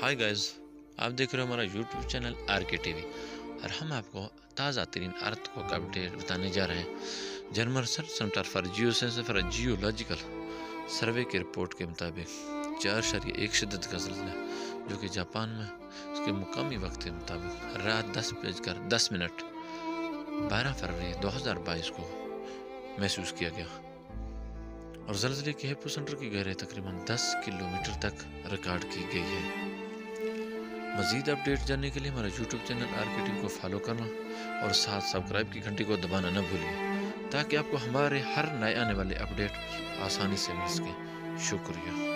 Hi guys, आप देख रहे हो हमारा यूट्यूब चैनल आर.के. टीवी और हम आपको ताज़ा तरीन अर्थ को अपडेट बताने जा रहे हैं। German research centre for geological survey की रिपोर्ट के मुताबिक 4.1 शिद्दत का ज़लज़ला जो कि जापान में उसके मुकामी वक्त के मुताबिक रात 10:10 12 फरवरी 2022 को महसूस किया गया और ज़लज़ले के एपिसेंटर की गहराई तकरीबन 10 किलोमीटर तक रिकॉर्ड की गई है। मज़ीद अपडेट जानने के लिए हमारा यूट्यूब चैनल आर.के. टीवी को फॉलो करना और साथ सब्सक्राइब की घंटी को दबाना न भूलिए ताकि आपको हमारे हर नए आने वाले अपडेट आसानी से मिल सके। शुक्रिया।